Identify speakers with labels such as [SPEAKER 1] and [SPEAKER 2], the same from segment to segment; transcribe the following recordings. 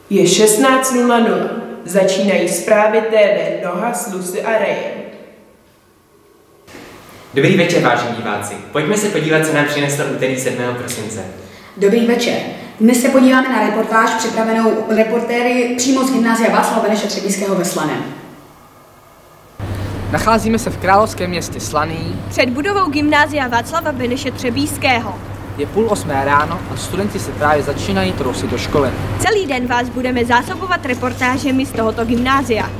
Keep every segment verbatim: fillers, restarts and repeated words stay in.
[SPEAKER 1] Je šestnáct nula nula. Začínají zprávy T V Noha s Lucy a Rayem.
[SPEAKER 2] Dobrý večer, vážení diváci. Pojďme se podívat, co nám přineslo úterý sedmého prosince.
[SPEAKER 3] Dobrý večer. Dnes se podíváme na reportáž připravenou reportéry přímo z gymnázia Václava Beneše Třebíčského ve Slaném.
[SPEAKER 4] Nacházíme se v královském městě Slaný.
[SPEAKER 5] Před budovou gymnázia Václava Beneše Třebíčského.
[SPEAKER 4] Je půl osmé ráno a studenti se právě začínají trousit do školy.
[SPEAKER 5] Celý den vás budeme zásobovat reportážemi z tohoto gymnázia.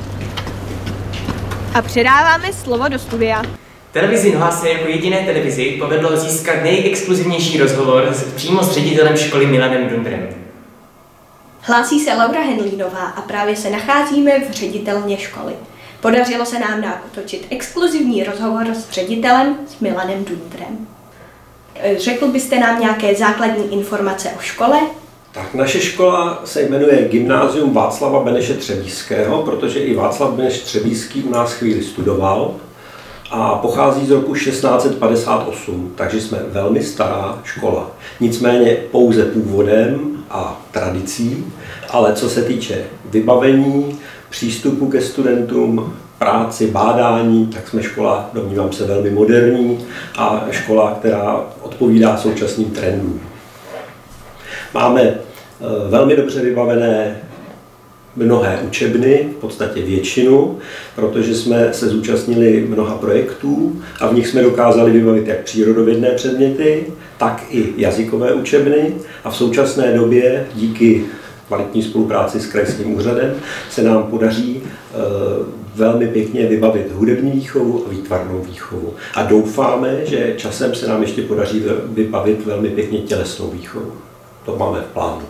[SPEAKER 5] A předáváme slovo do studia.
[SPEAKER 2] Televizi Noha se jako jediné televizi povedlo získat nejexkluzivnější rozhovor s, přímo s ředitelem školy Milanem Dundrem.
[SPEAKER 5] Hlásí se Laura Henlínová a právě se nacházíme v ředitelně školy. Podařilo se nám natočit exkluzivní rozhovor s ředitelem, s Milanem Dundrem. Řekl byste nám nějaké základní informace o škole?
[SPEAKER 6] Tak naše škola se jmenuje Gymnázium Václava Beneše Třebíčského, protože i Václav Beneš Třebíčský u nás chvíli studoval a pochází z roku šestnáct set padesát osm, takže jsme velmi stará škola. Nicméně pouze původem a tradicí, ale co se týče vybavení, přístupu ke studentům, práci, bádání, tak jsme škola, domnívám se, velmi moderní a škola, která odpovídá současným trendům. Máme velmi dobře vybavené mnohé učebny, v podstatě většinu, protože jsme se zúčastnili mnoha projektů a v nich jsme dokázali vybavit jak přírodovědné předměty, tak i jazykové učebny a v současné době díky kvalitní spolupráci s krajským úřadem se nám podaří velmi pěkně vybavit hudební výchovu a výtvarnou výchovu. A doufáme, že časem se nám ještě podaří vybavit velmi pěkně tělesnou výchovu. To máme v plánu.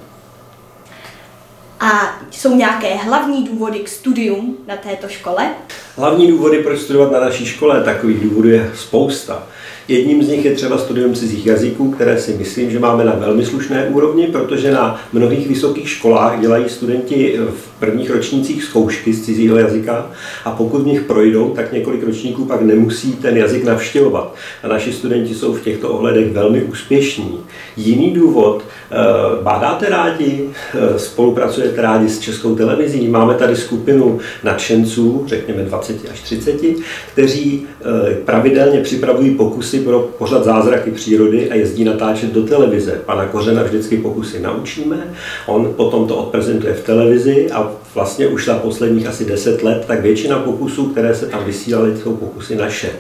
[SPEAKER 5] A jsou nějaké hlavní důvody k studium na této škole?
[SPEAKER 6] Hlavní důvody, proč studovat na naší škole, takových důvodů je spousta. Jedním z nich je třeba studium cizích jazyků, které si myslím, že máme na velmi slušné úrovni, protože na mnohých vysokých školách dělají studenti v prvních ročnících zkoušky z cizího jazyka a pokud v nich projdou, tak několik ročníků pak nemusí ten jazyk navštěvovat. A naši studenti jsou v těchto ohledech velmi úspěšní. Jiný důvod, bádáte rádi, spolupracujete rádi s Českou televizí, máme tady skupinu nadšenců, řekněme dvacet až třicet, kteří pravidelně připravují pokusy pro pořad Zázraky přírody a jezdí natáčet do televize. Pana Kořena vždycky pokusy naučíme, on potom to odprezentuje v televizi a vlastně už za posledních asi deset let, tak většina pokusů, které se tam vysílaly, jsou pokusy naše.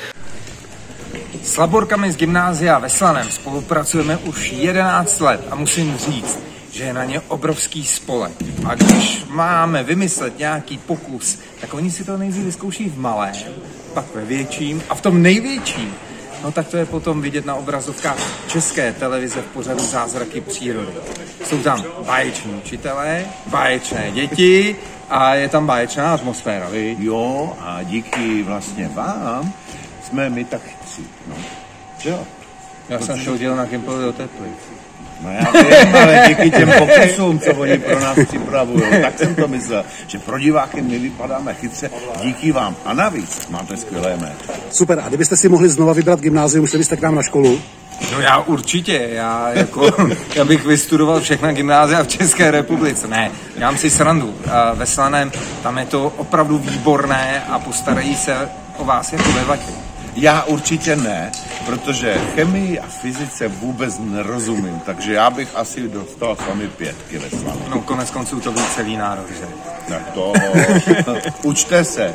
[SPEAKER 7] S laborkami z gymnázia ve Slaném spolupracujeme už jedenáct let a musím říct, že je na ně obrovský spolek. A když máme vymyslet nějaký pokus, tak oni si to nejdřív vyzkouší v malém, pak ve větším a v tom největším, no tak to je potom vidět na obrazovkách České televize v pořadu Zázraky přírody. Jsou tam báječní učitelé, báječné děti a je tam báječná atmosféra, viď?
[SPEAKER 8] Jo, a díky vlastně vám jsme my tak chytří, no. Že jo?
[SPEAKER 7] Já jsem šel na Gimpel do Teplic.
[SPEAKER 8] No já vím, ale díky těm pokusům, co oni pro nás připravují, tak jsem to myslel, že pro diváky my vypadáme chytře díky vám. A navíc máte skvělé jméno.
[SPEAKER 9] Super, a kdybyste si mohli znova vybrat gymnázium, šli byste k nám na školu?
[SPEAKER 7] No já určitě, já, jako, já bych vystudoval všechna gymnázia v České republice. Ne, dělám si srandu. Ve Slaném tam je to opravdu výborné a postarají se o vás jako ve vatě.
[SPEAKER 8] Já určitě ne, protože chemii a fyzice vůbec nerozumím, takže já bych asi dostal sami pětky ve Slané.
[SPEAKER 7] No konec konců to byl celý národ, že?
[SPEAKER 8] Tak to, učte se.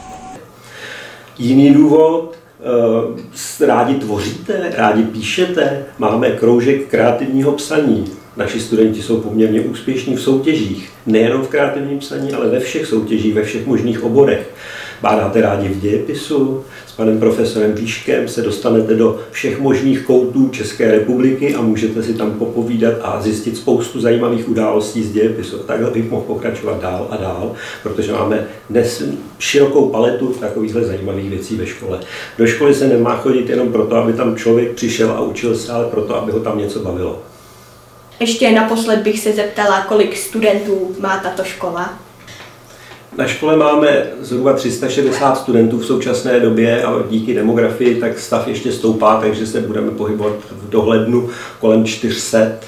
[SPEAKER 6] Jiný důvod, rádi tvoříte, rádi píšete, máme kroužek kreativního psaní. Naši studenti jsou poměrně úspěšní v soutěžích, nejenom v kreativním psaní, ale ve všech soutěžích, ve všech možných oborech. Bádáte rádi v dějepisu, s panem profesorem Píškem se dostanete do všech možných koutů České republiky a můžete si tam popovídat a zjistit spoustu zajímavých událostí z dějepisu. Takhle bych mohl pokračovat dál a dál, protože máme dnes širokou paletu takovýchhle zajímavých věcí ve škole. Do školy se nemá chodit jenom proto, aby tam člověk přišel a učil se, ale proto, aby ho tam něco bavilo.
[SPEAKER 5] Ještě naposled bych se zeptala, kolik studentů má tato škola?
[SPEAKER 6] Na škole máme zhruba tři sta šedesát studentů v současné době a díky demografii tak stav ještě stoupá, takže se budeme pohybovat v dohlednu kolem čtyř set.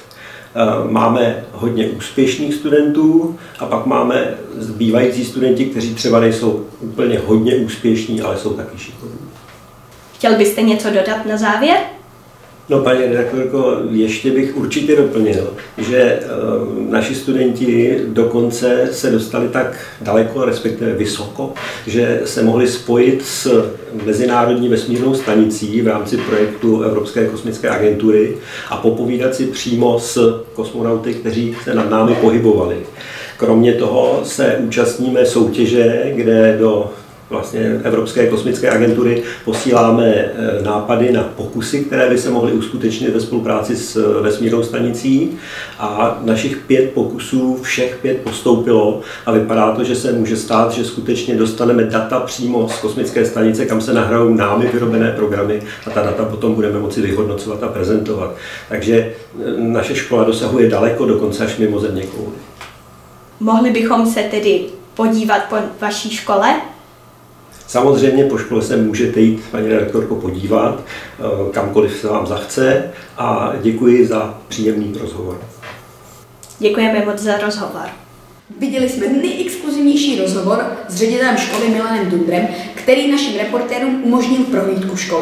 [SPEAKER 6] Máme hodně úspěšných studentů a pak máme zbývající studenti, kteří třeba nejsou úplně hodně úspěšní, ale jsou taky šikovní.
[SPEAKER 5] Chtěl byste něco dodat na závěr?
[SPEAKER 6] No, paní redaktorko, ještě bych určitě doplnil, že naši studenti dokonce se dostali tak daleko, respektive vysoko, že se mohli spojit s Mezinárodní vesmírnou stanicí v rámci projektu Evropské kosmické agentury a popovídat si přímo s kosmonauty, kteří se nad námi pohybovali. Kromě toho se účastníme soutěže, kde do vlastně Evropské kosmické agentury posíláme nápady na pokusy, které by se mohly uskutečnit ve spolupráci s vesmírnou stanicí a našich pět pokusů, všech pět postoupilo a vypadá to, že se může stát, že skutečně dostaneme data přímo z kosmické stanice, kam se nahrajou námi vyrobené programy a ta data potom budeme moci vyhodnocovat a prezentovat. Takže naše škola dosahuje daleko, dokonce až mimo země kouly.
[SPEAKER 5] Mohli bychom se tedy podívat po vaší škole?
[SPEAKER 6] Samozřejmě po škole se můžete jít, paní redaktorko, podívat, kamkoliv se vám zachce a děkuji za příjemný rozhovor.
[SPEAKER 5] Děkujeme moc za rozhovor.
[SPEAKER 3] Viděli jsme nejexkluzivnější rozhovor s ředitelem školy Milanem Dundrem, který našim reportérům umožnil prohlídku školy.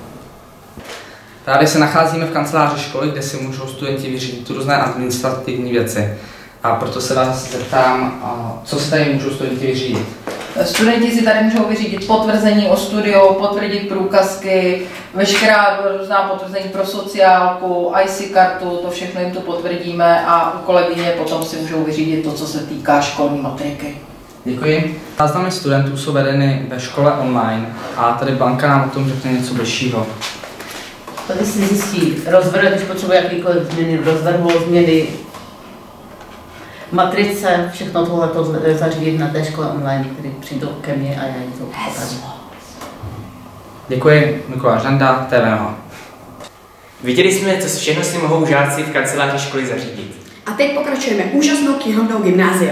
[SPEAKER 4] Právě se nacházíme v kanceláři školy, kde si můžou studenti vyřídit různé administrativní věci. A proto se vás zeptám, co se tady můžou studenti vyřídit?
[SPEAKER 10] Studenti si tady můžou vyřídit potvrzení o studiu, potvrdit průkazky, veškerá různá potvrzení pro sociálku, í cé kartu, to všechno jim tu potvrdíme a u kolegyně potom si můžou vyřídit to, co se týká školní matriky.
[SPEAKER 4] Děkuji. Záznamy studentů jsou vedeny ve škole online a tady Blanka nám o tom řekne něco bližšího.
[SPEAKER 11] Tady si zjistí rozvrh, když potřebuje jakýkoliv změny v rozvrhu, změny matrice, všechno tohle to zařídit na té škole online, který přijdou ke mně a já jim to popravím.
[SPEAKER 4] Děkuji, Mikuláš Žanda, T V N H.
[SPEAKER 2] Viděli jsme, co všechno si mohou žáci v kanceláři školy zařídit.
[SPEAKER 3] A teď pokračujeme úžasnou knihovnou gymnázia.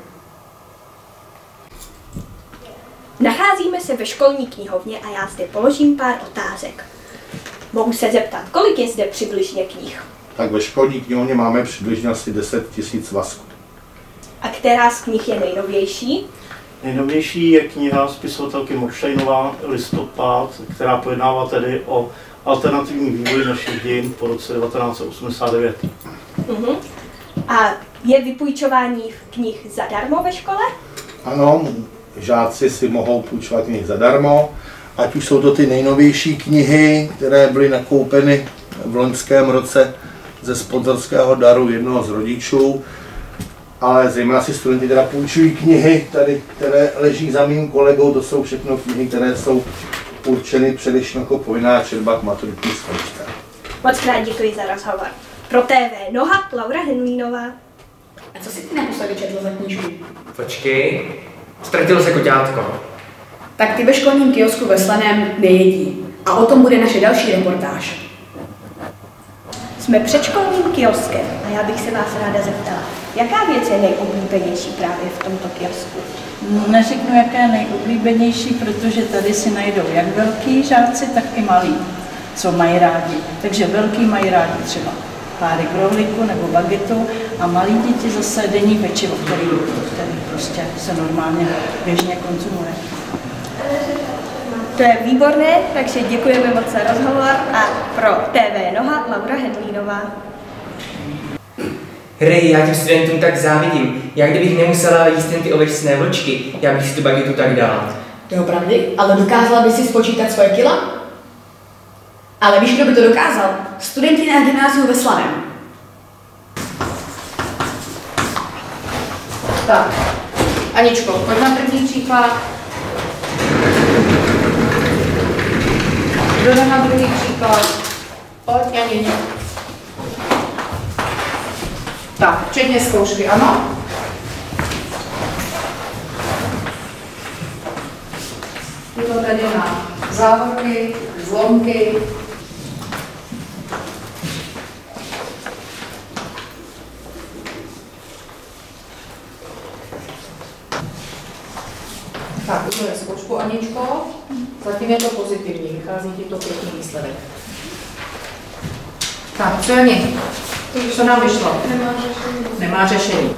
[SPEAKER 5] Nacházíme se ve školní knihovně a já zde položím pár otázek. Mohu se zeptat, kolik je zde přibližně knih?
[SPEAKER 8] Tak ve školní knihovně máme přibližně asi deset tisíc svazků.
[SPEAKER 5] A která z knih je nejnovější?
[SPEAKER 12] Nejnovější je kniha spisovatelky Moršajnová Listopad, která pojednává tedy o alternativní vývoji našich dějin po roce devatenáct set osmdesát devět.
[SPEAKER 5] Uh-huh. A je vypůjčování knih zadarmo ve škole?
[SPEAKER 8] Ano, žáci si mohou půjčovat knihy zadarmo, ať už jsou to ty nejnovější knihy, které byly nakoupeny v loňském roce ze sponzorského daru jednoho z rodičů, ale zejména si studenti teda půjčují knihy, tady, které leží za mým kolegou, to jsou všechno knihy, které jsou určeny především jako povinná četba k maturitní zkoušce.
[SPEAKER 5] Moc krát děkuji za rozhovor. Pro T V Noha, Laura Henlínová.
[SPEAKER 3] A co si ty naposledy četl za knížku?
[SPEAKER 2] Počkej, ztratilo se koťátko.
[SPEAKER 3] Tak ty ve školním kiosku ve Slaném nejedí. A o tom bude naše další reportáž.
[SPEAKER 5] Jsme před školním kioskem a já bych se vás ráda zeptala, jaká věc je nejoblíbenější právě v tomto kiosku?
[SPEAKER 13] Neřeknu, jaké je nejoblíbenější, protože tady si najdou jak velký žáci, tak i malí, co mají rádi. Takže velký mají rádi třeba párek rohlíku nebo bagetu a malí děti zase denní pečivo, který, který prostě se normálně běžně konzumuje.
[SPEAKER 5] To je výborné, takže děkujeme moc za rozhovor a pro T V Noha Laura Henlínová.
[SPEAKER 2] Rej, já těm studentům tak závidím. Já kdybych nemusela jíst jen ty ovečné vlčky, já bych si tu bagetu tak dala.
[SPEAKER 3] Doopravdy? Ale dokázala by si spočítat svoje kila? Ale víš, kdo by to dokázal? Studenti na gymnáziu ve Slaném.
[SPEAKER 10] Tak, Aničko, pojď na první příklad. Kdo jde na druhý příklad? Pojď, Janě. Tak, včetně zkoušky, ano? Je to tady na závorky, zlomky. Tak, udělej zkoušku, Aničko. Zatím je to pozitivní, vychází ti to pěkný výsledek. Tak, co Jani? Co nám vyšlo?
[SPEAKER 3] Nemá řešení.
[SPEAKER 10] Nemá řešení.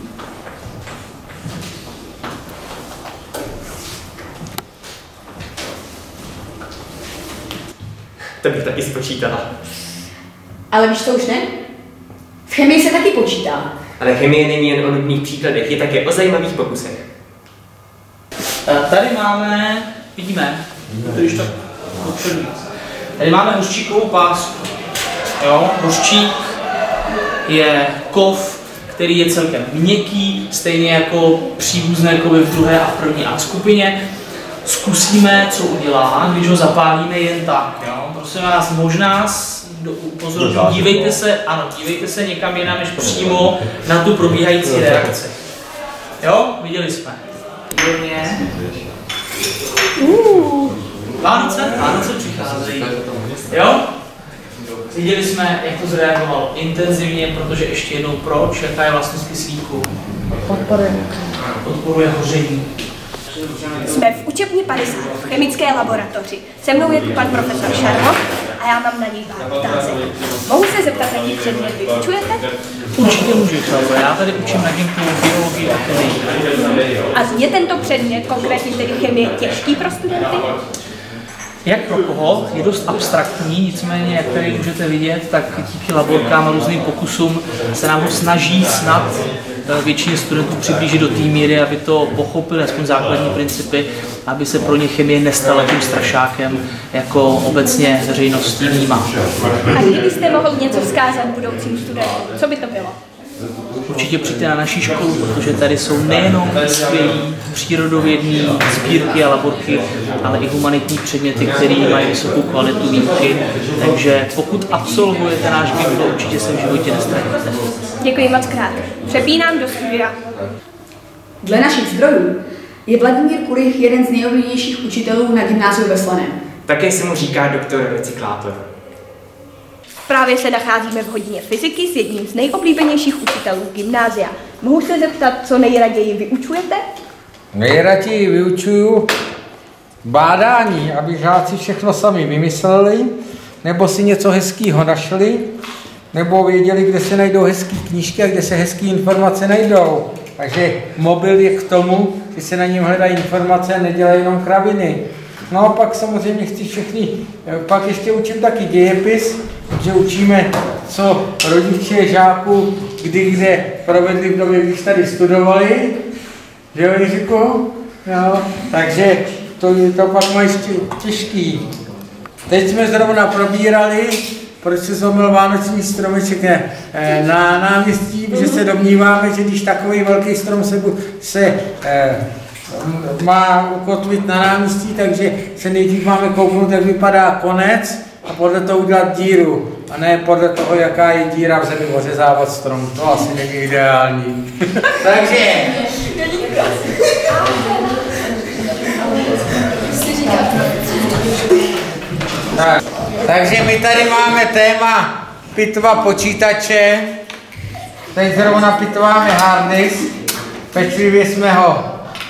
[SPEAKER 2] To bych taky spočítala.
[SPEAKER 3] Ale víš, co už ne? V chemii se taky počítá.
[SPEAKER 2] Ale chemie není jen o nudných příkladech, je také o zajímavých pokusech.
[SPEAKER 4] Tady máme, vidíme, když to dopředu víc. Tady máme hořčíkovou pásku. Jo, hořčík je kov, který je celkem měkký, stejně jako příbuzné kovy v druhé a v první A skupině. Zkusíme, co udělá, když ho zapálíme jen tak. Jo? Prosím vás, možná upozorňuji, dívejte se, ano, dívejte se někam jinam než přímo na tu probíhající reakci. Jo, viděli jsme. Výborně. Uh. Vánoce? Vánoce přicházejí. Jo? Viděli jsme, jak to zreagovalo intenzivně, protože ještě jednou proč, jaká je vlastnost kyslíku?
[SPEAKER 3] Podporuje.
[SPEAKER 5] Podporuje hoření. Jsme v učebně padesát v chemické laboratoři. Se mnou je tu pan profesor Šarmo a já mám na něj pár otázek. Mohu se zeptat, jaký předmět vyučujete?
[SPEAKER 4] Určitě můžu, Klaubo. Já tady učím na gymku biologii a chemii.
[SPEAKER 5] A je tento předmět, konkrétně tedy chemie, těžký pro studenty?
[SPEAKER 4] Jak pro koho? Je dost abstraktní, nicméně, jak tady můžete vidět, tak díky laborkám a různým pokusům se nám ho snaží snad většině studentů přiblížit do té míry, aby to pochopili, aspoň základní principy, aby se pro ně chemie nestala tím strašákem, jako obecně veřejností vnímá.
[SPEAKER 5] A kdybyste mohl něco vzkázat budoucím studentům, co by to bylo?
[SPEAKER 4] Určitě přijďte na naší školu, protože tady jsou nejenom skvělý přírodovědní sbírky a laborky, ale i humanitní předměty, které mají vysokou kvalitu výuky. Takže pokud absolvujete náš gymnasium, určitě se v životě nestratíte.
[SPEAKER 5] Děkuji moc krát. Přepínám do studia.
[SPEAKER 3] Dle našich zdrojů je Vladimír Kulich jeden z nejoblíbenějších učitelů na gymnáziu ve Slaném.
[SPEAKER 2] Také se mu říká doktor recyklátor.
[SPEAKER 5] Právě se nacházíme v hodině fyziky s jedním z nejoblíbenějších učitelů gymnázia. Mohu se zeptat, co nejraději vyučujete?
[SPEAKER 14] Nejraději vyučuju bádání, aby žáci všechno sami vymysleli, nebo si něco hezkého našli, nebo věděli, kde se najdou hezké knížky a kde se hezké informace najdou. Takže mobil je k tomu, že se na něm hledají informace a nedělají jenom kraviny. No a pak samozřejmě chci všechny, pak ještě učím taky dějepis, že učíme, co rodiče žáků kdy kde provedli v době, když tady studovali, že jo, Jiříku? No, takže to, to pak mají těžký. Teď jsme zrovna probírali, proč se zlomil vánoční stromeček na náměstí, že se domníváme, že když takový velký strom se, se eh, má ukotvit na náměstí, takže se nejdřív máme kouknout, jak vypadá konec a podle toho udělat díru. A ne podle toho, jaká je díra v zemi, ořezávat strom. To asi není ideální. Takže... tak, takže my tady máme téma pitva počítače. Teď zrovna pitváme hard disk. Pečlivě jsme ho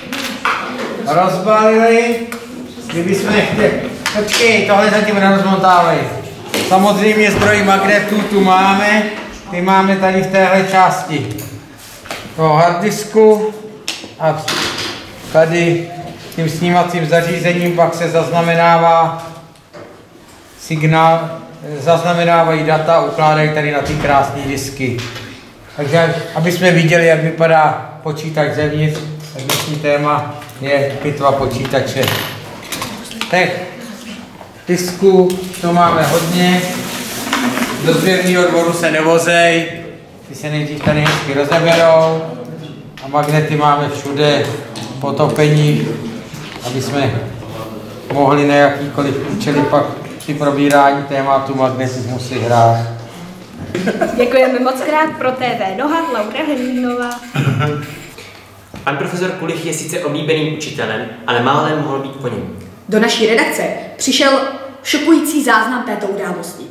[SPEAKER 14] rozbalili. Kdybychom chtěli... Počkej, tohle zatím nerozmontávej. Samozřejmě zdroj magnetů tu máme. Ty máme tady v téhle části toho harddisku. A tady tím snímacím zařízením pak se zaznamenává signál, zaznamenávají data a ukládají tady na ty krásné disky. Takže aby jsme viděli, jak vypadá počítač zevnitř, tak dnešní téma je pitva počítače. Tak disku to máme hodně, do sběrného dvoru se nevozej, ty se nejdřív tady hezky rozeberou a magnety máme všude, potopení, aby jsme mohli na jakýkoliv účely pak při probírání tématu magnetismu si hrát.
[SPEAKER 5] Děkujeme moc krát pro T V Noha, Laura Henlínová.
[SPEAKER 2] Pan profesor Kulich je sice oblíbeným učitelem, ale málem mohl být po něm.
[SPEAKER 3] Do naší redakce přišel šokující záznam této události.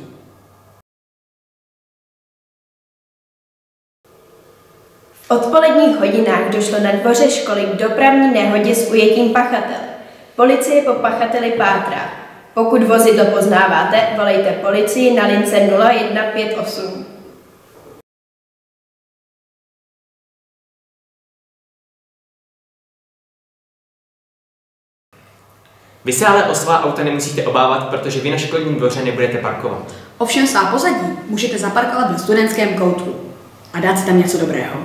[SPEAKER 5] V odpoledních hodinách došlo na dvoře školy k dopravní nehodě s ujetím pachatele. Policie po pachateli pátrá. Pokud vozidlo poznáváte, volejte policii na lince nula jedna pět osm.
[SPEAKER 2] Vy se ale o svá auta nemusíte obávat, protože vy na školním dvoře nebudete parkovat.
[SPEAKER 3] Ovšem svá pozadí můžete zaparkovat ve studentském koutku a dát si tam něco dobrého.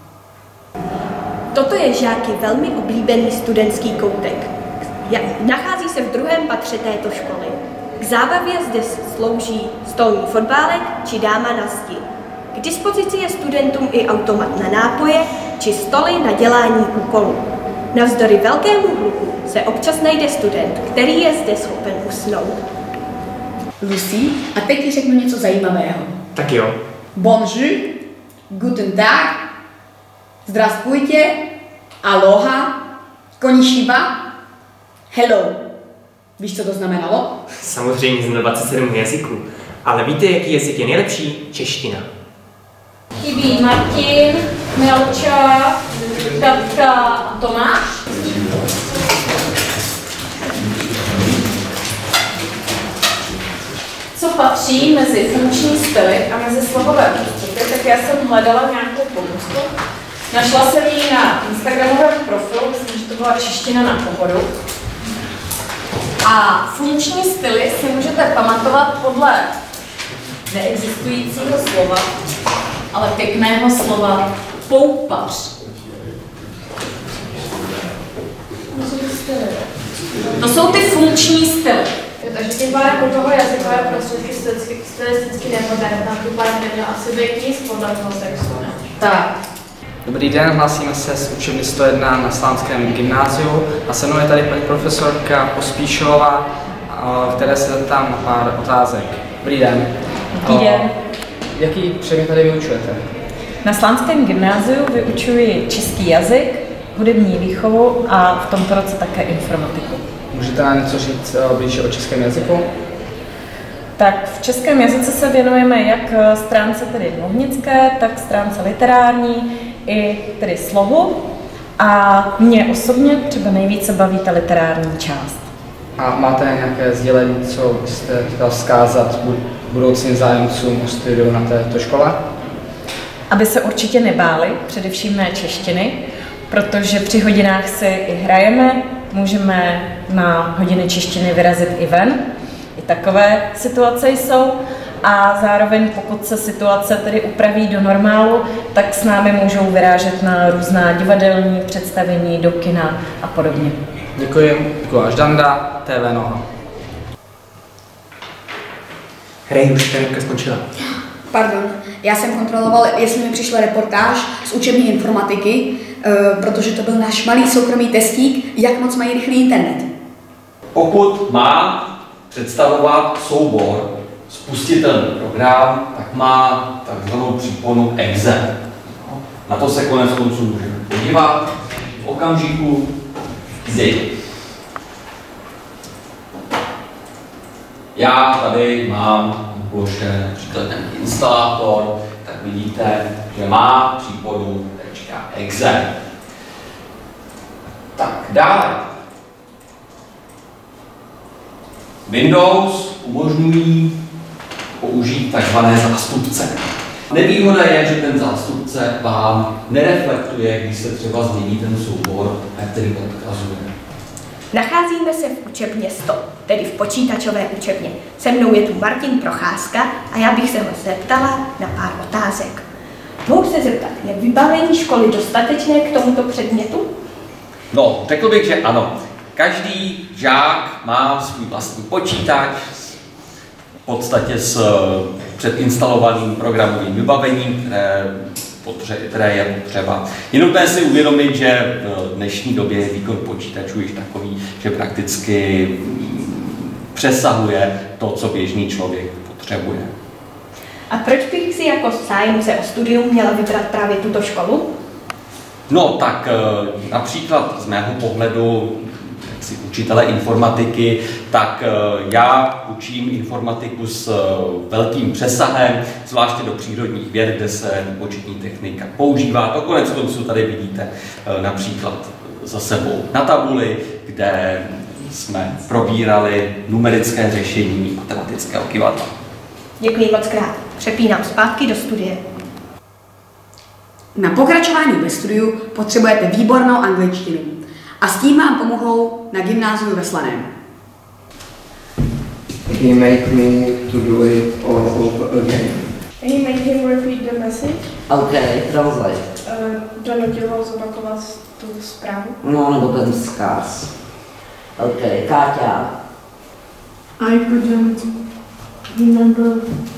[SPEAKER 5] Toto je žáky velmi oblíbený studentský koutek. Nachází se v druhém patře této školy. K zábavě zde slouží stolní fotbálek či dáma na zdi. K dispozici je studentům i automat na nápoje či stoly na dělání úkolů. Navzdory velkému hluku se občas najde student, který je zde schopen usnout.
[SPEAKER 3] Lucy, a teď ti řeknu něco zajímavého.
[SPEAKER 2] Tak jo.
[SPEAKER 3] Bonjour, guten Tag, zdravstvujte, aloha, konnichiwa, hello. Víš, co to znamenalo?
[SPEAKER 2] Samozřejmě znám dvacet sedm jazyků. Ale víte, jaký jazyk je nejlepší? Čeština.
[SPEAKER 15] Chybí Martin, Melča, Katka a Tomáš. Co patří mezi funkční styly a mezi slovové ústupy, tak já jsem hledala nějakou pomůcku. Našla jsem ji na instagramovém profilu, myslím, že to byla čeština na pohodu. A funkční styly si můžete pamatovat podle neexistujícího slova, ale pěkného slova poupař. To jsou ty funkční styly.
[SPEAKER 16] Takže tím pádem u toho jazykové prostředky stylisticky nemoderné, tím pádem neměl asi být nic podle toho textu, ne?
[SPEAKER 15] Tak.
[SPEAKER 4] Dobrý den, hlásíme se z učebny sto jedna na Slánském gymnáziu a se mnou je tady paní profesorka Pospíšilová, které se zeptám na pár otázek. Dobrý den.
[SPEAKER 17] Dobrý den.
[SPEAKER 4] Jaký předmět tady vyučujete?
[SPEAKER 17] Na Slánském gymnáziu vyučuji český jazyk, hudební výchovu a v tomto roce také informatiku.
[SPEAKER 4] Můžete nám něco říct blíže o českém jazyku?
[SPEAKER 17] Tak v českém jazyce se věnujeme jak stránce tedy mluvnické, tak stránce literární i tedy slovu. A mě osobně třeba nejvíce baví ta literární část.
[SPEAKER 4] A máte nějaké sdělení, co byste chtěla vzkázat budoucím zájemcům o studiu na této škole?
[SPEAKER 17] Aby se určitě nebáli, především mé češtiny, protože při hodinách si i hrajeme, můžeme na hodiny češtiny vyrazit i ven. I takové situace jsou a zároveň pokud se situace tedy upraví do normálu, tak s námi můžou vyrážet na různá divadelní představení, do kina a podobně.
[SPEAKER 4] Děkuji. Mikuláš Danda, T V Noha.
[SPEAKER 2] Hrej, už ta skončila.
[SPEAKER 3] Pardon, já jsem kontroloval, jestli mi přišla reportáž z učební informatiky, protože to byl náš malý soukromý testík, jak moc mají rychlý internet.
[SPEAKER 18] Pokud má představovat soubor spustitelný program, tak má takzvanou příponu exe. Na to se konec konců můžeme podívat v okamžiku, kdy já tady mám na ploše například ten instalátor, tak vidíte, že má příponu .exe. Tak dále. Windows umožňují použít takzvané zástupce. Nevýhoda je, že ten zástupce vám nereflektuje, když se třeba změní ten soubor, který odkazuje.
[SPEAKER 5] Nacházíme se v učebně sto, tedy v počítačové učebně. Se mnou je tu Martin Procházka a já bych se ho zeptala na pár otázek. Mohu se zeptat, je vybavení školy dostatečné k tomuto předmětu?
[SPEAKER 18] No, řekl bych, že ano. Každý žák má svůj vlastní počítač, v podstatě s předinstalovaným programovým vybavením, které, potře- které je potřeba. Je nutné si uvědomit, že v dnešní době je výkon počítačů již takový, že prakticky přesahuje to, co běžný člověk potřebuje.
[SPEAKER 5] A proč bych si jako zájemce o studium měla vybrat právě tuto školu?
[SPEAKER 18] No tak například z mého pohledu jaksi učitele informatiky, tak já učím informatiku s velkým přesahem, zvláště do přírodních věd, kde se výpočetní technika používá. To konec konců tady vidíte například za sebou na tabuli, kde jsme probírali numerické řešení matematického kyvadla.
[SPEAKER 5] Děkuji moc krát. Přepínám zpátky do studie.
[SPEAKER 3] Na pokračování ve studiu potřebujete výbornou angličtinu. A s tím vám pomohou na gymnáziu ve Slaném.
[SPEAKER 19] he made me to do it all over again.
[SPEAKER 16] Can you make him repeat the message?
[SPEAKER 19] Okay, translate.
[SPEAKER 16] Uh, donutil ho zopakovat tu zprávu.
[SPEAKER 19] No, nebo ten vzkaz. Okay, Káťa.
[SPEAKER 16] I couldn't remember.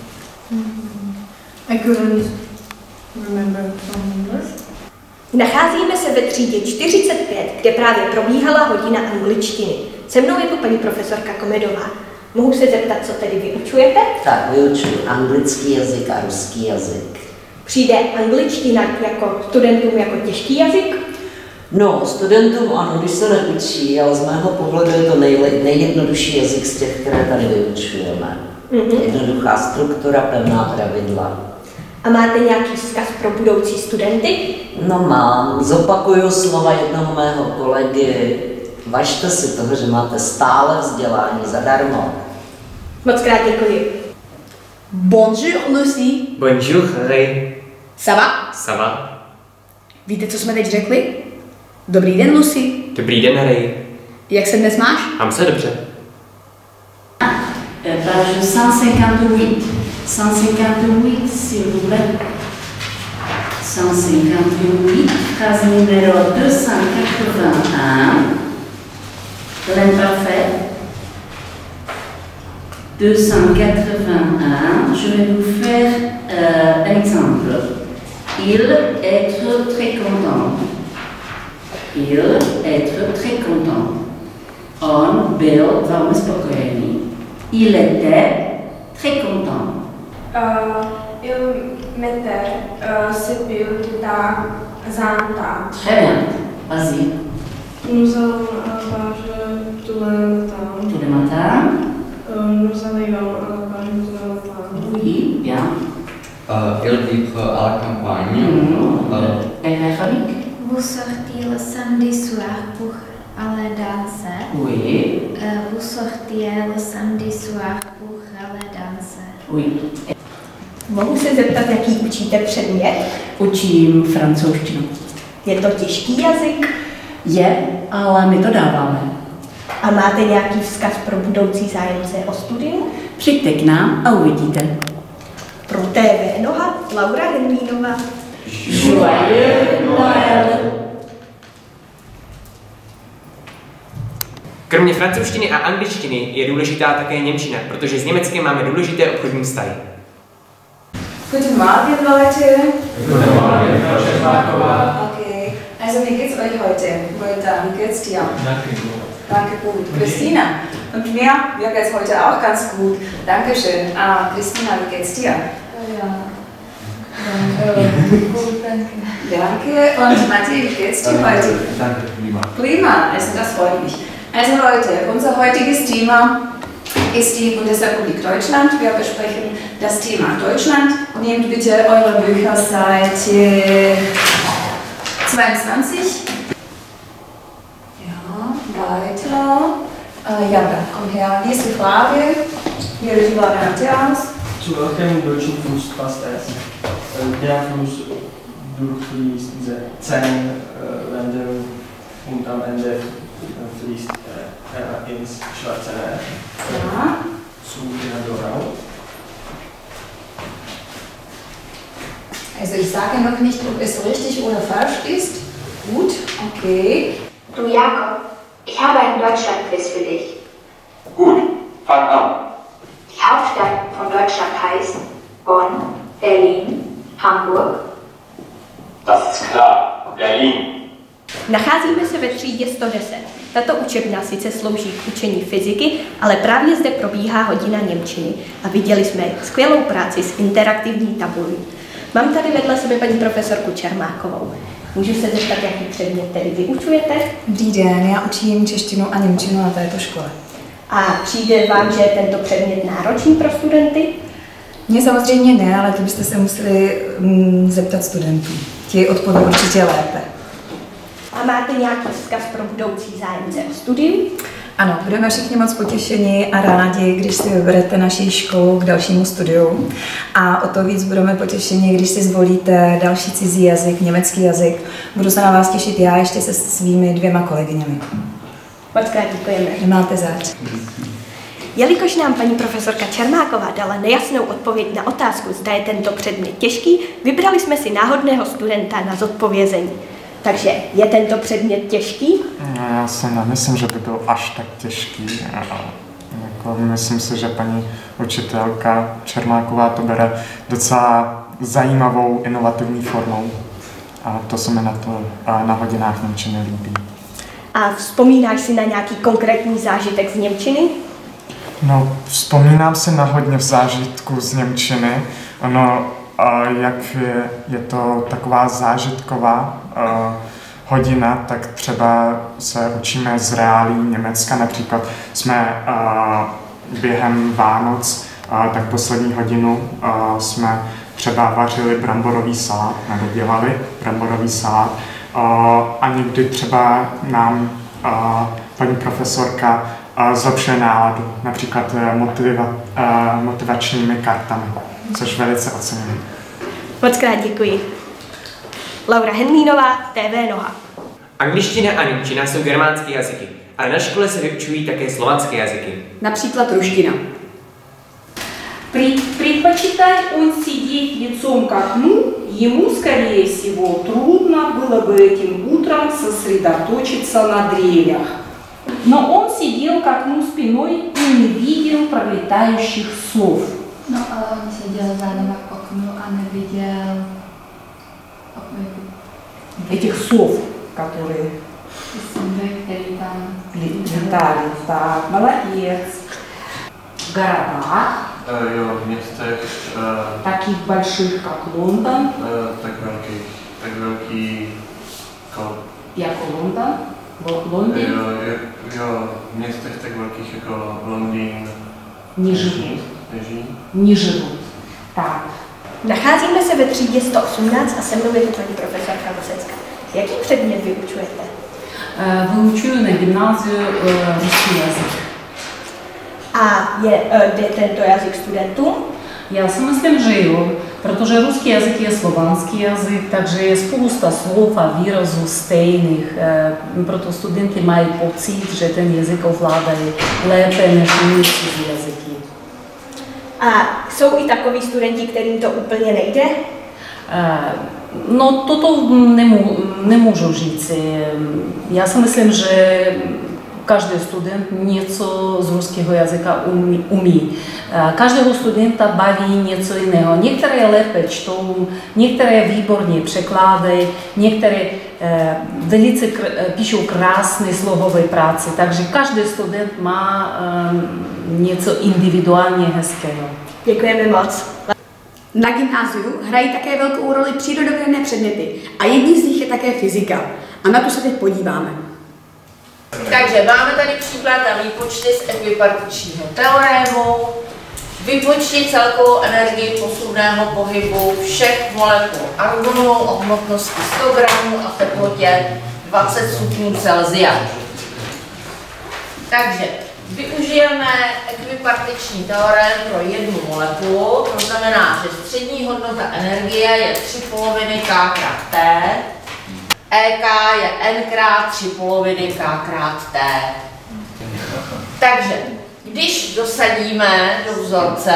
[SPEAKER 16] I couldn't remember from English.
[SPEAKER 5] Nacházíme se ve třídě čtyřicet pět, kde právě probíhala hodina angličtiny. Se mnou je tu paní profesorka Komedová. Mohu se zeptat, co tedy vyučujete?
[SPEAKER 20] Tak, vyučuji anglický jazyk a ruský jazyk.
[SPEAKER 5] Přijde angličtina jako studentům jako těžký jazyk?
[SPEAKER 20] No, studentům ano, když se neučí, ale z mého pohledu je to nejle, nejjednodušší jazyk z těch, které tady vyučujeme. Mm-hmm. Jednoduchá struktura, pevná pravidla.
[SPEAKER 5] A máte nějaký vzkaz pro budoucí studenty?
[SPEAKER 20] No mám, zopakuju slova jednoho mého kolegy. Važte si toho, že máte stále vzdělání zadarmo.
[SPEAKER 5] Moc krát děkuji.
[SPEAKER 3] Bonjour, Lucy.
[SPEAKER 2] Bonjour, Ray.
[SPEAKER 3] Ça va?
[SPEAKER 2] Ça va?
[SPEAKER 3] Víte, co jsme teď řekli? Dobrý den, Lucy.
[SPEAKER 2] Dobrý den, Ray.
[SPEAKER 3] Jak se dnes máš?
[SPEAKER 2] Mám se dobře.
[SPEAKER 11] Page cent cinquante-huit. cent cinquante-huit, s'il vous plaît. cent cinquante-huit, phrase numéro deux cent quatre-vingt-un. L'imparfait. deux cent quatre-vingt-un. Je vais vous faire euh, un exemple. Il être très content. Il être très content. On byl velmi spokojený. Il était très content.
[SPEAKER 16] Uh, il mettait uh, si pil ta zanta.
[SPEAKER 11] Très bien. Vas-y.
[SPEAKER 16] Nous allons à la plage tous les matins.
[SPEAKER 11] Tous les matins.
[SPEAKER 16] Uh, nous allions à la plage tous les matins.
[SPEAKER 11] Oui, bien.
[SPEAKER 21] Uh, il vivre à la campagne.
[SPEAKER 11] Mmh.
[SPEAKER 21] Uh,
[SPEAKER 11] Et Véronique?
[SPEAKER 22] Vous sortir le samedi soir pour aller danser.
[SPEAKER 11] Oui.
[SPEAKER 22] Uh, vous sortir le samedi soir pour aller danser.
[SPEAKER 11] Oui.
[SPEAKER 5] Mohu se zeptat, jaký učíte předmět?
[SPEAKER 11] Učím francouzštinu.
[SPEAKER 5] Je to těžký jazyk?
[SPEAKER 11] Je, ale my to dáváme.
[SPEAKER 5] A máte nějaký vzkaz pro budoucí zájemce o studium?
[SPEAKER 11] Přijďte k nám a uvidíte.
[SPEAKER 5] Pro T V Noha, Laura Henlínová.
[SPEAKER 11] Joyeux Noël!
[SPEAKER 2] Kromě francouzštiny a angličtiny je důležitá také němčina, protože s Německem máme důležité obchodní vztahy.
[SPEAKER 23] Guten Morgen, Leute.
[SPEAKER 2] Guten Morgen, Frau Schäfer-Markova.
[SPEAKER 23] Okay, also wie geht's euch heute? Heute, wie geht's dir?
[SPEAKER 2] Danke gut.
[SPEAKER 23] Danke gut. Christina, und mir, mir geht's heute auch ganz gut. Dankeschön. Ah, Christina, wie geht's dir?
[SPEAKER 16] Ja. Danke. Gut, danke.
[SPEAKER 23] Danke. Und Matthias, wie geht's dir heute?
[SPEAKER 21] Danke, prima.
[SPEAKER 23] Prima, also das freut mich. Also Leute, unser heutiges Thema ist die Bundesrepublik Deutschland. Wir besprechen das Thema Deutschland. Nehmt bitte eure Bücher Seite zweiundzwanzig. Ja, weiter. Äh, ja, dann komm her. Hier ist die Frage. Hier ist die Variante aus.
[SPEAKER 24] Zu welchem deutschen Fluss passt es? Der Fluss durchfließt diese zehn äh, Länder und am Ende äh, fließt er ins Schwarze Meer.
[SPEAKER 23] Ja.
[SPEAKER 24] Zu der Donau.
[SPEAKER 23] Also ich sage noch nicht, ob es richtig oder falsch ist. Gut, okay.
[SPEAKER 25] Du Jakob, ich habe einen Deutschland-Quiz für dich.
[SPEAKER 21] Gut, fang an.
[SPEAKER 25] Die Hauptstadt von Deutschland heißt Bonn, Berlin, Hamburg.
[SPEAKER 21] Das ist klar, Berlin.
[SPEAKER 5] Nacházíme se ve třídě sto deset. Tato učebna sice slouží k učení fyziky, ale právě zde probíhá hodina němčiny a viděli jsme skvělou práci s interaktivní tabulí. Mám tady vedle sebe paní profesorku Čermákovou. Můžu se zeptat, jaký předmět tedy vyučujete?
[SPEAKER 26] Dobrý den, já učím češtinu a němčinu na této škole.
[SPEAKER 5] A přijde vám, že je tento předmět náročný pro studenty?
[SPEAKER 26] Mně samozřejmě ne, ale to byste se museli mm, zeptat studentů. Ti odpoví určitě lépe.
[SPEAKER 5] A máte nějaký vzkaz pro budoucí zájemce o studium?
[SPEAKER 26] Ano, budeme všichni moc potěšeni a rádi, když si vyberete naši školu k dalšímu studiu. A o to víc budeme potěšeni, když si zvolíte další cizí jazyk, německý jazyk. Budu se na vás těšit já ještě se svými dvěma kolegyněmi.
[SPEAKER 5] Moc krát děkujeme.
[SPEAKER 26] Nemáte zač.
[SPEAKER 5] Jelikož nám paní profesorka Čermáková dala nejasnou odpověď na otázku, zda je tento předmět těžký, vybrali jsme si náhodného studenta na zodpovězení. Takže je tento předmět těžký?
[SPEAKER 1] Já si nemyslím, že by byl až tak těžký. Jako, myslím si, že paní učitelka Čermáková to bere docela zajímavou, inovativní formou. A to se mi na, to, na hodinách němčiny líbí.
[SPEAKER 5] A vzpomínáš si na nějaký konkrétní zážitek z němčiny?
[SPEAKER 1] No, vzpomínám si na hodně v zážitku z němčiny. Ono, jak je, je to taková zážitková uh, hodina, tak třeba se učíme z reálí Německa. Například jsme uh, během Vánoc, uh, tak poslední hodinu uh, jsme třeba vařili bramborový salát, nebo dělali bramborový salát. Uh, a někdy třeba nám uh, paní profesorka uh, zlepšuje náladu, například uh, motiva, uh, motivačními kartami, což velice oceňuji.
[SPEAKER 5] Moc krát děkuji. Laura Henlínová, T V Noha.
[SPEAKER 2] Angličtina a němčina jsou germánské jazyky, ale na škole se vyučují také slovanské jazyky.
[SPEAKER 3] Například ruština.
[SPEAKER 6] Предпочитая он сидеть лицом к окну, ему, скорее всего, трудно было бы этим утром сосредоточиться на дрелях. Но он сидел к окну спиной и не видел пролетающих сов.
[SPEAKER 16] No, ale on seděl zádem k oknu a neviděl
[SPEAKER 6] Этих сов, которые
[SPEAKER 16] somby, který tam
[SPEAKER 6] летали. Так, молодец. В городах,
[SPEAKER 24] Uh, jo, v městech, uh,
[SPEAKER 6] таких больших, как Лондон,
[SPEAKER 24] uh, tak velký, tak velký, jako,
[SPEAKER 6] jako London, в Лондоне,
[SPEAKER 24] jo, jo, jo, v městech tak velkých jako Londýn,
[SPEAKER 6] не живут.
[SPEAKER 24] Nežijí?
[SPEAKER 6] Не живут. Так.
[SPEAKER 5] Nacházíme se ve třídě sto osmnáct a se mnou je tu paní profesorka Vosecká. Jaký předmět vyučujete?
[SPEAKER 6] Vyučuju na gymnáziu ruský jazyk.
[SPEAKER 5] A je, jde tento jazyk studentům?
[SPEAKER 6] Já si myslím, že jo, protože ruský jazyk je slovanský jazyk, takže je spousta slov a výrazů stejných. Proto studenti mají pocit, že ten jazyk ovládají lépe než jiné cizí jazyky.
[SPEAKER 5] A jsou i takoví studenti, kterým to úplně nejde?
[SPEAKER 6] No toto nemů, nemůžu říct. Já si myslím, že každý student něco z ruského jazyka umí. umí. Každého studenta baví něco jiného. Některé lépe čtou, některé výborně překládají, některé eh, velice kr píšou krásné slohové práce. Takže každý student má eh, něco individuálně hezkého.
[SPEAKER 5] Děkujeme moc.
[SPEAKER 3] Na gymnáziu hrají také velkou roli přírodovědné předměty a jedním z nich je také fyzika. A na to se teď podíváme.
[SPEAKER 7] Takže máme tady příklad na výpočty z ekvipartičního teorému. Vypočti celkovou energii posuvného pohybu všech molekul argonu o hmotnosti sto gramů a teplotě dvacet stupňů Celsia. Takže využijeme ekvipartiční teorém pro jednu molekulu, to znamená, že střední hodnota energie je tři poloviny K krát T, E K je N krát tři poloviny K krát T. Takže, když dosadíme do vzorce,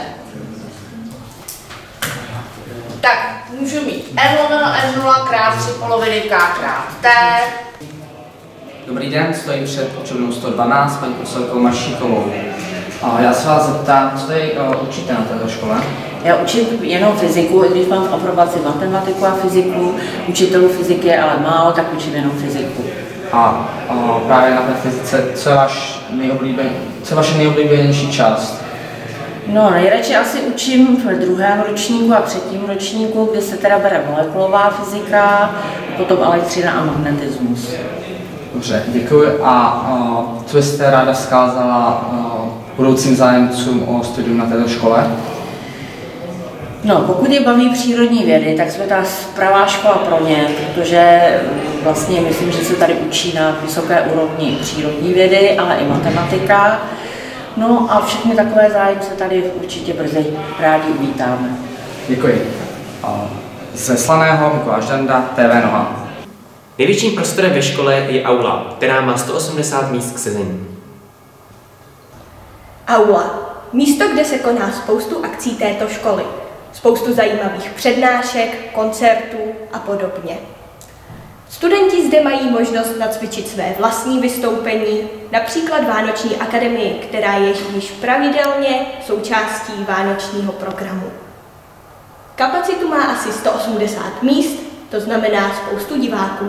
[SPEAKER 7] tak můžu mít N lomeno N nula krát tři poloviny K krát T.
[SPEAKER 8] Dobrý den, stojím před učebnou sto dvanáct, paní profesorkou Mašíkovou. Já se vás zeptám, co tady učíte na této škole?
[SPEAKER 11] Já učím jenom fyziku, i když mám v aprobaci matematiku a fyziku, učitelů fyziky je ale málo, tak učím jenom fyziku.
[SPEAKER 8] A, a právě na té fyzice, co je, váš nejoblíben, co je vaše nejoblíbenější část?
[SPEAKER 11] No, nejradši asi učím v druhém ročníku a třetím ročníku, kde se teda bere molekulová fyzika, potom elektřina a magnetismus.
[SPEAKER 8] Dobře, děkuji. A, a co byste ráda vzkázala a, budoucím zájemcům o studium na této škole?
[SPEAKER 11] No, pokud je baví přírodní vědy, tak jsme ta pravá škola pro ně, protože vlastně myslím, že se tady učí na vysoké úrovni přírodní vědy, ale i matematika. No a všechny takové zájemce tady určitě brzy rádi uvítáme.
[SPEAKER 8] Děkuji. Ze Slaného Mikuláš Danda, T V Noha.
[SPEAKER 2] Největším prostorem ve škole je aula, která má sto osmdesát míst k sezení.
[SPEAKER 5] Nacházíme se ve třídě sto osmnáct a se mnou je tu paní profesorka Vosecká. Jaký předmět vyučujete?
[SPEAKER 8] Já se vás zeptám, co tady učíte na této škole?
[SPEAKER 5] Uh,
[SPEAKER 8] Já učím jenom fyziku, i když mám v aprobaci matematiku a fyziku, potom elektřina a magnetismus.
[SPEAKER 5] A Aula. Místo, kde se koná spoustu akcí této školy. Spoustu zajímavých přednášek, koncertů a podobně. Studenti zde mají možnost nacvičit své vlastní vystoupení, například Vánoční akademii, která je již pravidelně součástí vánočního programu. Kapacitu má asi sto osmdesát míst, to znamená spoustu diváků.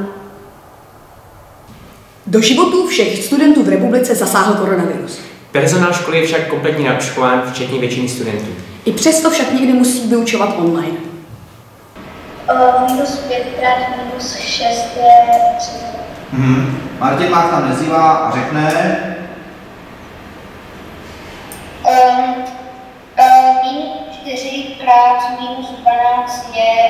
[SPEAKER 3] Do životů všech studentů v republice zasáhl koronavirus.
[SPEAKER 2] Personál školy je však kompletně naočkován, včetně většiny studentů.
[SPEAKER 3] I přesto však někdy musí vyučovat online.
[SPEAKER 22] Uh, minus pět krát minus šest je tři.
[SPEAKER 9] Hmm. Martin Mák tam nezývá a řekne...
[SPEAKER 22] Um, uh, minus čtyři krát minus dvanáct je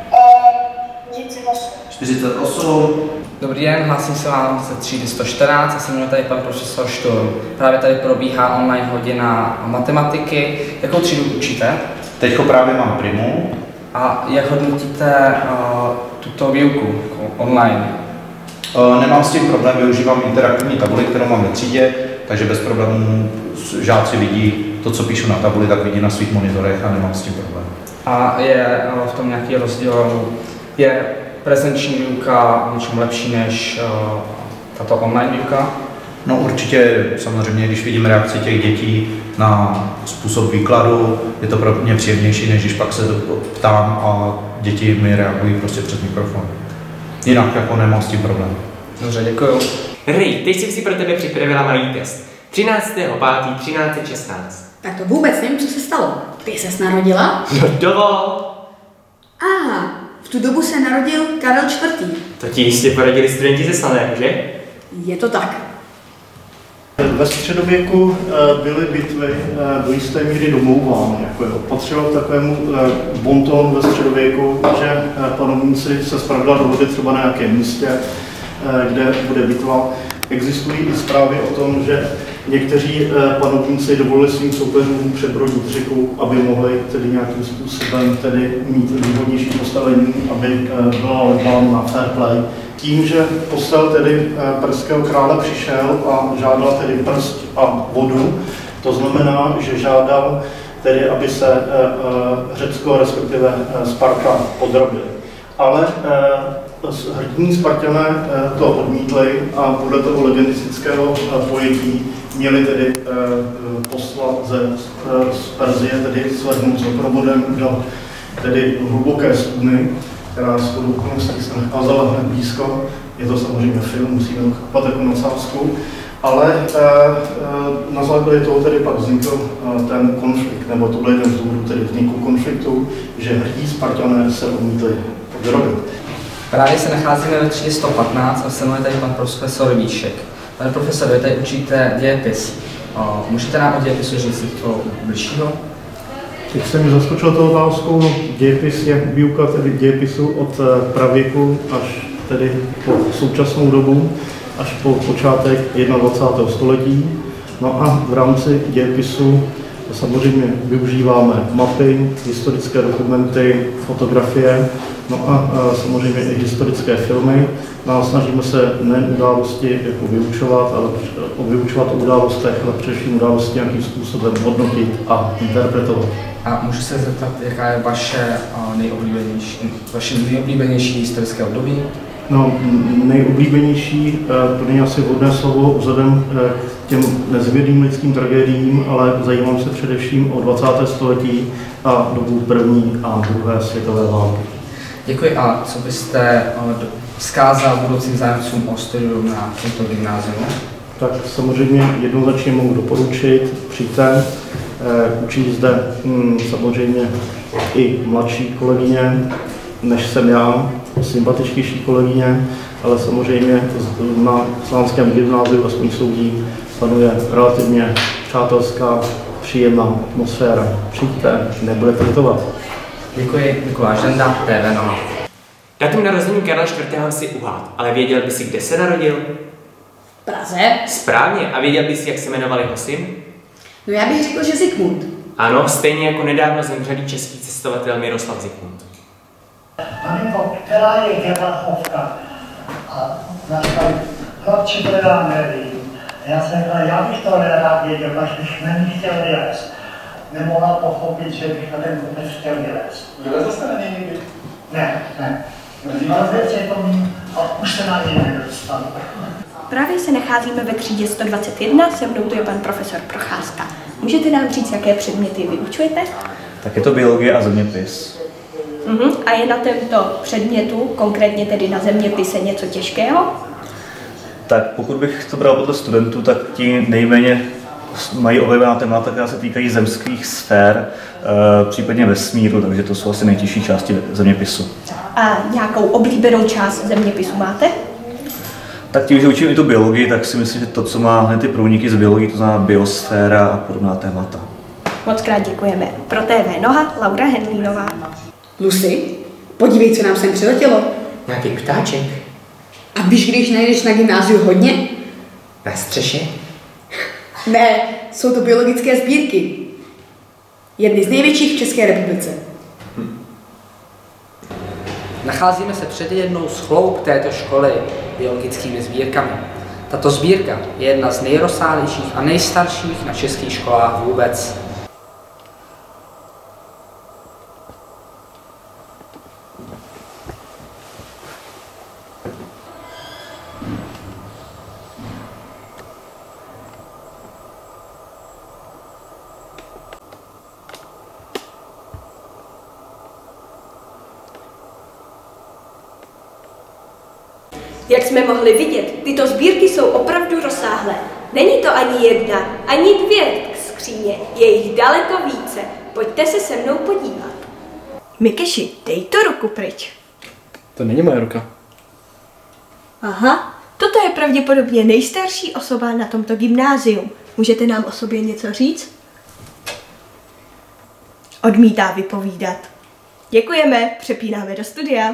[SPEAKER 22] uh, čtyřicet osm.
[SPEAKER 9] čtyřicet osm.
[SPEAKER 8] Dobrý den, hlásím se vám ze třídy sto čtrnáct a se jmenuje tady pan profesor Šturm. Právě tady probíhá online hodina matematiky. Jakou třídu učíte?
[SPEAKER 9] Teďko právě mám primu.
[SPEAKER 8] A jak hodnotíte uh, tuto výuku jako online?
[SPEAKER 9] Uh, nemám s tím problém, využívám interaktivní tabuli, kterou mám ve třídě, takže bez problémů žáci vidí to, co píšu na tabuli, tak vidí na svých monitorech a nemám s tím problém.
[SPEAKER 8] A je uh, v tom nějaký rozdíl? Je prezenční výuka něčem lepší než uh, tato online výuka?
[SPEAKER 9] No určitě, samozřejmě, když vidím reakci těch dětí na způsob výkladu, je to pro mě příjemnější, než když pak se ptám a děti mi reagují prostě před mikrofon. Jinak jako nemám s tím problém.
[SPEAKER 8] Dobře, děkuju.
[SPEAKER 2] Ray, teď jsem si pro tebe připravila malý test. třináctého pátého třináct set šestnáct.
[SPEAKER 3] Tak to vůbec nevím, co se stalo. Ty ses narodila?
[SPEAKER 2] No dovol!
[SPEAKER 3] Aha, v tu dobu se narodil Karel čtvrtý.
[SPEAKER 2] To ti jistě poradili studenti ze Slaného, že?
[SPEAKER 3] Je to tak.
[SPEAKER 10] Ve středověku byly bitvy do jisté míry domlouvány. Jako je, patřilo k takovému bontonu ve středověku, že panovníci se zpravidla dohodli třeba na nějakém místě, kde bude bitva. Existují i zprávy o tom, že někteří panovníci dovolili svým soupeřům přebrodit řeku, aby mohli tedy nějakým způsobem tedy mít výhodnější postavení, aby byla ledbán na fair play. Tím, že posel tedy perského krále přišel a žádal tedy prst a vodu, to znamená, že žádal tedy, aby se Řecko, respektive Sparta podrobili. Ale hrdinní Spartané to odmítli a podle toho legendistického pojetí měli tedy poslat ze, z Perzie, tedy svednout s doprovodem do tedy hluboké studny, která s okolností se nacházela hned blízko. Je to samozřejmě film, musíme to chápat jako nadsázku. Ale e, e, na základě toho tedy pak vznikl e, ten konflikt, nebo to byl jeden z důvodů tedy vzniku konfliktu, že hrdí Spartané se odmítli podrobit.
[SPEAKER 8] Právě se nacházíme ve třídě sto patnáct a se mnou je tady pan profesor Víšek. Pane profesor, vy tady učíte dějepis. O, můžete nám o dějepisu říct to bližšího?
[SPEAKER 10] Teď se mi zaskočil tou otázkou, no, dějepis je výuka tedy dějepisu od pravěku až tedy po současnou dobu, až po počátek dvacátého prvního století. No a v rámci dějepisu samozřejmě využíváme mapy, historické dokumenty, fotografie, no a, a samozřejmě i historické filmy. No a snažíme se ne události jako vyučovat, ale vyučovat o událostech, ale především události nějakým způsobem hodnotit a interpretovat.
[SPEAKER 8] A můžu se zeptat, jaká je vaše nejoblíbenější, vaše nejoblíbenější historické období?
[SPEAKER 10] No, nejoblíbenější, to není asi vhodné slovo vzhledem k těm nezvědným lidským tragédiím, ale zajímám se především o dvacáté století a dobu první a druhé světové války.
[SPEAKER 8] Děkuji. A co byste vzkázal budoucím zájemcům o studium na tomto gymnáziu?
[SPEAKER 10] Tak samozřejmě jednoznačně mohu doporučit, přijďte. Učí zde hm, samozřejmě i mladší kolegyně, než jsem já, sympatičtější kolegyně, ale samozřejmě na Slánském gymnáziu, aspoň soudí, panuje relativně přátelská, příjemná atmosféra. Přijďte, nebudete litovat.
[SPEAKER 8] Děkuji, Mikuláš Denda, T V Nova.
[SPEAKER 2] Datum narození Karla čtvrtého si uhád, ale věděl by si, kde se narodil?
[SPEAKER 3] V Praze?
[SPEAKER 2] Správně. A věděl by si, jak se jmenovali ho syn?
[SPEAKER 3] No já bych řekl, že Zikmund.
[SPEAKER 2] Ano, stejně jako nedávno zemřelý český cestovatel Miroslav Zikmund.
[SPEAKER 12] Maminko, která je Gerlachovka? A naštali, chlapče, predá médií. Já jsem řekl, já bych to rád věděl, až bych na ní chtěl vylézt. Nemohla pochopit, že bych na ten kopec chtěl vylézt.
[SPEAKER 4] Vylezl jste na něj někdy?
[SPEAKER 12] Ne, ne. Vylezl je to mým a už se na něj nedostanu.
[SPEAKER 5] Právě se nacházíme ve třídě sto dvacet jedna, se mnou tu je pan profesor Procházka. Můžete nám říct, jaké předměty vyučujete?
[SPEAKER 13] Tak je to biologie a zeměpis.
[SPEAKER 5] Uh-huh. A je na tomto předmětu, konkrétně tedy na zeměpise, něco těžkého?
[SPEAKER 13] Tak pokud bych to bral podle studentů, tak ti nejméně mají oblíbená témata, která se týkají zemských sfér, e, případně vesmíru, takže to jsou asi nejtěžší části zeměpisu.
[SPEAKER 5] A nějakou oblíbenou část zeměpisu máte?
[SPEAKER 13] Tak tím, že učím i tu biologii, tak si myslím, že to, co má hned ty průniky z biologie, to znamená biosféra a podobná témata.
[SPEAKER 5] Moc krát děkujeme. Pro T V Noha Laura Henlínová.
[SPEAKER 3] Lucy, podívej, co nám sem přiletělo.
[SPEAKER 2] Nějaký ptáček.
[SPEAKER 3] A víš, když najdeš na gymnáziu hodně?
[SPEAKER 2] Na střeše?
[SPEAKER 3] Ne, jsou to biologické sbírky. Jedny z největších v České republice.
[SPEAKER 8] Hm. Nacházíme se před jednou z chloub této školy biologickými sbírkami. Tato sbírka je jedna z nejrozsáhlejších a nejstarších na českých školách vůbec.
[SPEAKER 5] Jak jsme mohli vidět, tyto sbírky jsou opravdu rozsáhlé. Není to ani jedna, ani dvě skříně, je jich daleko více. Pojďte se se mnou podívat. Mikeši, dej to ruku pryč.
[SPEAKER 24] To není moje ruka.
[SPEAKER 5] Aha, toto je pravděpodobně nejstarší osoba na tomto gymnáziu. Můžete nám o sobě něco říct? Odmítá vypovídat. Děkujeme, přepínáme do studia.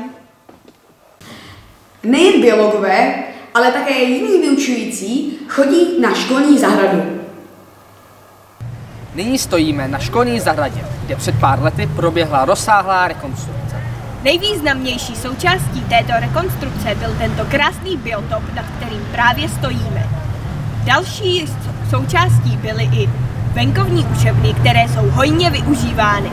[SPEAKER 3] Nejen biologové, ale také jiní vyučující chodí na školní zahradu.
[SPEAKER 8] Nyní stojíme na školní zahradě, kde před pár lety proběhla rozsáhlá rekonstrukce.
[SPEAKER 5] Nejvýznamnější součástí této rekonstrukce byl tento krásný biotop, nad kterým právě stojíme. Další součástí byly i venkovní učebny, které jsou hojně využívány.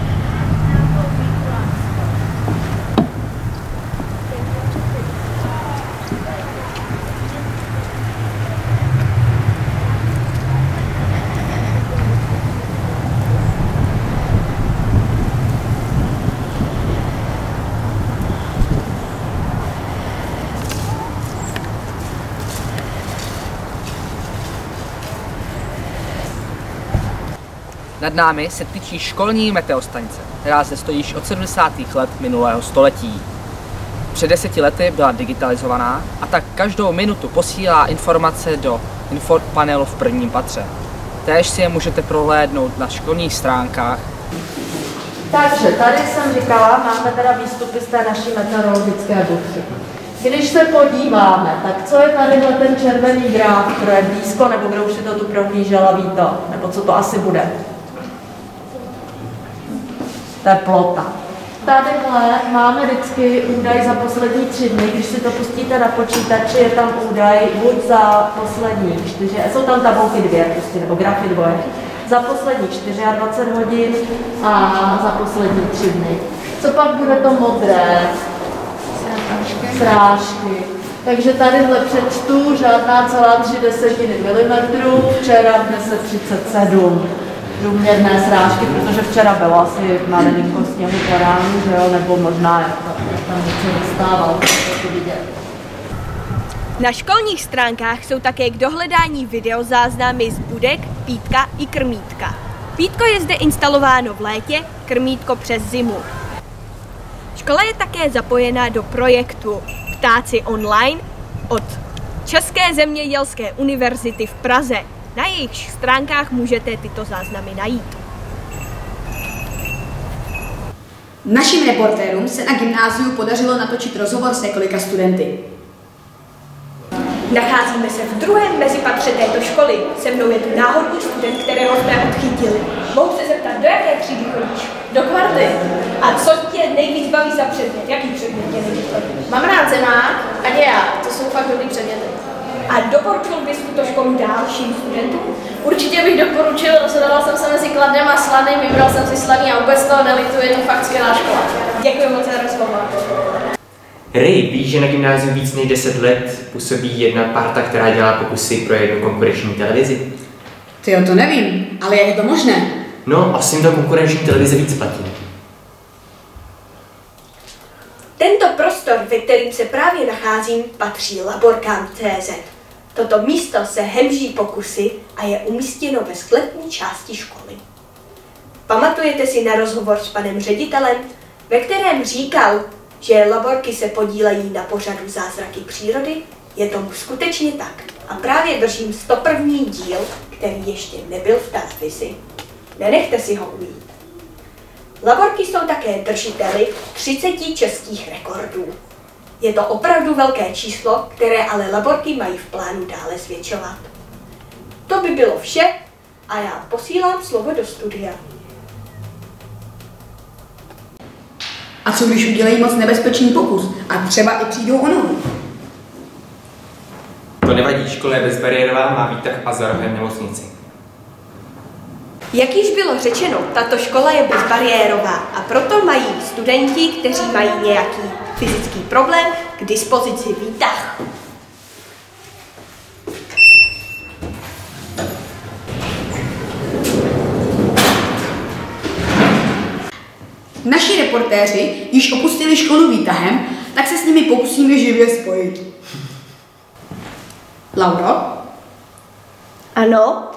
[SPEAKER 8] Nad námi se tyčí školní meteostanice, která zde stojí již od sedmdesátých let minulého století. Před deseti lety byla digitalizovaná a tak každou minutu posílá informace do infopanelu v prvním patře. Též si je můžete prohlédnout na školních stránkách.
[SPEAKER 7] Takže tady jsem říkala, máme teda výstupy z té naší meteorologické buchy. Když se podíváme, tak co je tadyhle ten červený graf, kdo je blízko, nebo kdo už si to tu prohlížela, ví to, nebo co to asi bude? Teplota. Tadyhle máme vždycky údaj za poslední tři dny, když si to pustíte na počítači, je tam údaj buď za poslední čtyři, jsou tam tabulky dvě, prostě, nebo grafy dvoje, za poslední dvacet čtyři hodin a za poslední tři dny. Co pak bude to modré? Srážky. Takže tadyhle přečtu žádná celá tři desetiny milimetru, včera v deset třicet sedm. Průměrné srážky, protože včera bylo asi malinko sněhu po ránu, že jo, nebo možná jak tam něco dostával, to vidět.
[SPEAKER 5] Na školních stránkách jsou také k dohledání videozáznamy z budek, pítka i krmítka. Pítko je zde instalováno v létě, krmítko přes zimu. Škola je také zapojená do projektu Ptáci online od České zemědělské univerzity v Praze. Na jejich stránkách můžete tyto záznamy najít.
[SPEAKER 3] Našim reportérům se na gymnáziu podařilo natočit rozhovor s několika studenty.
[SPEAKER 5] Nacházíme se v druhém mezipatře této školy. Se mnou je tu náhodný student, kterého jsme odchytili. Mohu se zeptat, do jaké třídy chodíš?
[SPEAKER 16] Do kvarty.
[SPEAKER 5] A co tě nejvíc baví za předmět? Jaký předmět tě nejvíc baví?
[SPEAKER 16] Mám rád zemák a děják, to jsou fakt dobrý předměty.
[SPEAKER 5] A doporučil bys tuto školu dalším studentům?
[SPEAKER 16] Určitě bych doporučil, rozhodoval jsem se mezi Kladnem a Slaným, vybral jsem si Slaný a vůbec toho nelituji, je to fakt skvělá škola.
[SPEAKER 5] Děkuji moc za rozhovor.
[SPEAKER 2] Ray, víš, že na gymnáziu víc než deset let působí jedna parta, která dělá pokusy pro jednu konkurenční televizi?
[SPEAKER 3] Ty jo, to nevím, ale jak je to možné?
[SPEAKER 2] No, asi jim to konkurenční televize víc platí.
[SPEAKER 5] Tento prostor, ve kterým se právě nacházím, patří Laborkám tečka cé zet. Toto místo se hemží pokusy a je umístěno ve sklepní části školy. Pamatujete si na rozhovor s panem ředitelem, ve kterém říkal, že laborky se podílejí na pořadu Zázraky přírody? Je tomu skutečně tak. A právě držím sto první díl, který ještě nebyl v televizi. Nenechte si ho ujít. Laborky jsou také držiteli třiceti českých rekordů. Je to opravdu velké číslo, které ale laborky mají v plánu dále zvětšovat. To by bylo vše a já posílám slovo do studia.
[SPEAKER 3] A co když udělají moc nebezpečný pokus a třeba i přijdou o nohu?
[SPEAKER 2] To nevadí, škola je bezbariérová, má výtah a za rohem nemocnici.
[SPEAKER 5] Jak již bylo řečeno, tato škola je bezbariérová a proto mají studenti, kteří mají nějaký fyzický problém, k dispozici výtah.
[SPEAKER 3] Naši reportéři již opustili školu výtahem, tak se s nimi pokusíme živě spojit. Lauro?
[SPEAKER 5] Ano?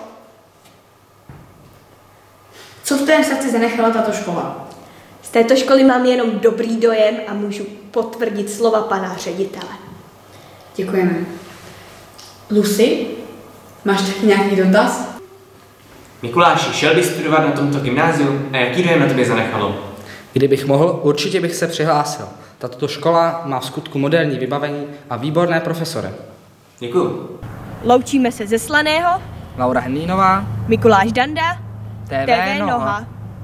[SPEAKER 3] Co v tvém srdci zanechala tato škola?
[SPEAKER 5] Z této školy mám jenom dobrý dojem a můžu potvrdit slova pana ředitele.
[SPEAKER 3] Děkujeme. Lucy, máš taky nějaký dotaz?
[SPEAKER 2] Mikuláši, šel bys studovat na tomto gymnáziu a jaký dojem na tobě zanechalo?
[SPEAKER 8] Kdybych mohl, určitě bych se přihlásil. Tato škola má v skutku moderní vybavení a výborné profesory.
[SPEAKER 2] Děkuju.
[SPEAKER 5] Loučíme se ze Slaného.
[SPEAKER 8] Laura Henlínová.
[SPEAKER 5] Mikuláš Danda.
[SPEAKER 8] T V Noha.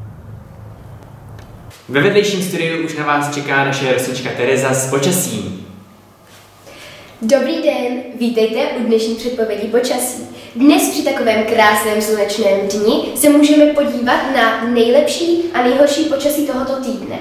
[SPEAKER 2] Ve vedlejším studiu už na vás čeká naše roslička Tereza s počasím.
[SPEAKER 4] Dobrý den, vítejte u dnešní předpovědi počasí. Dnes při takovém krásném slunečném dni se můžeme podívat na nejlepší a nejhorší počasí tohoto týdne.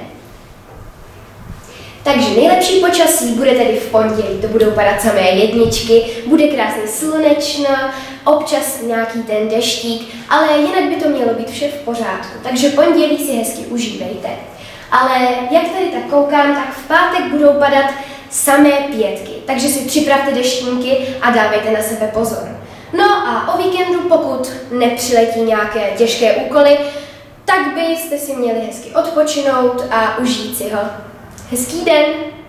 [SPEAKER 4] Takže nejlepší počasí bude tedy v pondělí, to budou padat samé jedničky, bude krásně slunečno, občas nějaký ten deštík, ale jinak by to mělo být vše v pořádku, takže pondělí si hezky užívejte. Ale jak tady tak koukám, tak v pátek budou padat samé pětky, takže si připravte deštníky a dávejte na sebe pozor. No a o víkendu, pokud nepřiletí nějaké těžké úkoly, tak byste si měli hezky odpočinout a užít si ho. Hezký den!